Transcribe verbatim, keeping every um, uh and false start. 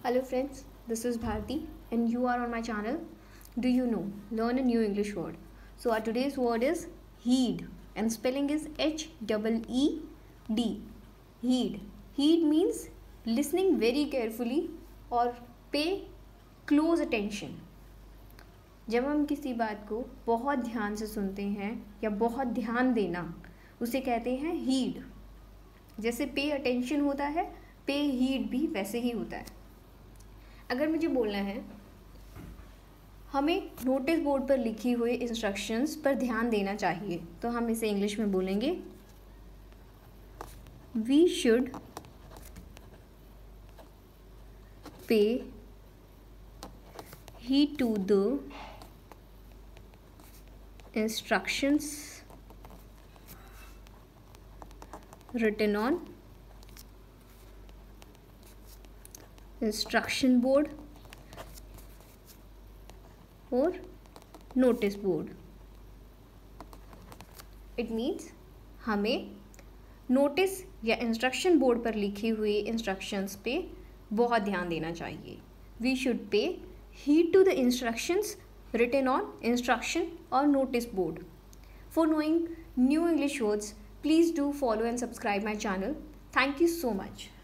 Hello friends, this is Bharti and you are on my channel. Do you know? Learn a new English word. So our today's word is heed and spelling is H E E D. Heed. Heed means listening very carefully or pay close attention. जब हम किसी बात को बहुत ध्यान से सुनते हैं या बहुत ध्यान देना उसे कहते हैं हीड. जैसे पे अटेंशन होता है, पे हीड भी वैसे ही होता है. अगर मुझे बोलना है हमें नोटिस बोर्ड पर लिखी हुई इंस्ट्रक्शंस पर ध्यान देना चाहिए, तो हम इसे इंग्लिश में बोलेंगे we should pay heed to the instructions written on instruction board or notice board. It means हमें नोटिस या इंस्ट्रक्शन बोर्ड पर लिखी हुई इंस्ट्रक्शंस पे बहुत ध्यान देना चाहिए. We should pay heed to the instructions written on instruction or notice board. For knowing new English words, please do follow and subscribe my channel. Thank you so much.